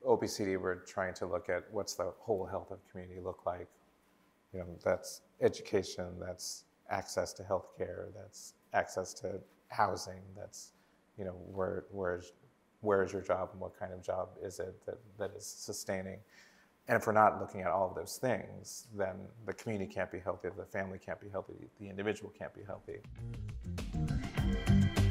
OPCD, we're trying to look at what's the whole health of community look like. You know, that's education, that's access to healthcare, that's access to housing, that's, you know, where is your job and what kind of job is it that is sustaining. And if we're not looking at all of those things, then the community can't be healthy, the family can't be healthy, the individual can't be healthy.